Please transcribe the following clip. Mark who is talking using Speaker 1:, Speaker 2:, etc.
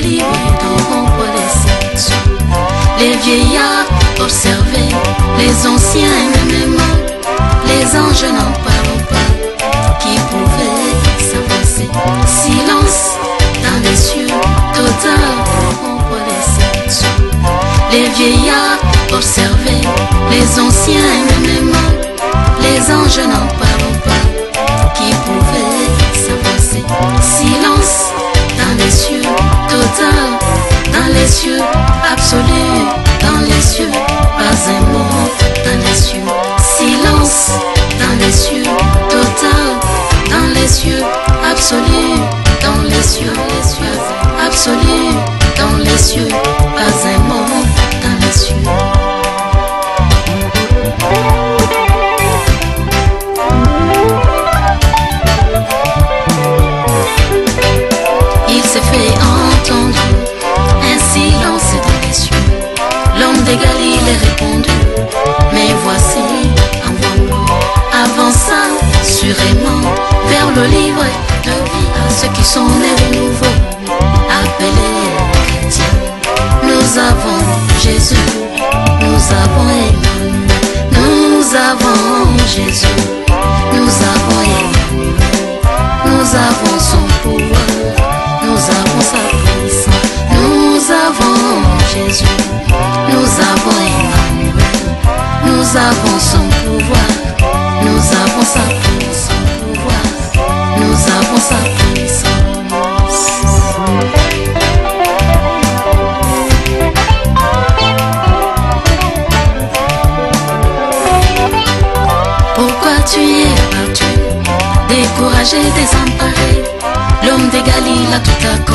Speaker 1: l'olive dans les saints. Les vieillards observaient, les anciens m'aimaient, les anges n'en parlent pas, qui pouvaient s'avancer. Silence dans les cieux, total pour les saints. Les vieillards observaient, les anciens m'aimaient, les anges n'en parlent pas, qui pouvaient s'avancer. Silence dans les cieux, total dans les cieux, absolu dans les cieux, pas un mot dans les cieux. Silence dans les cieux, total dans les cieux, absolu dans les cieux, absolu dans les cieux, pas un mot dans les cieux. Il s'est fait entendre un silence dans les cieux. L'homme de Galilée répondit, mais voici, envoie-moi. Avançant sûrement vers le livre de vie à ceux qui sont nés de nouveau, appelés chrétiens. Nous avons Jésus, nous avons Emmanuel, nous avons Jésus, nous avons Emmanuel, nous avons son pouvoir, nous avons sa puissance, nous avons Jésus, nous avons Emmanuel, nous avons son pouvoir, nous avons sa puissance, nous avons sa puissance. Pourquoi tu es battu, découragé, désemparé? L'homme de Galilée tout à coup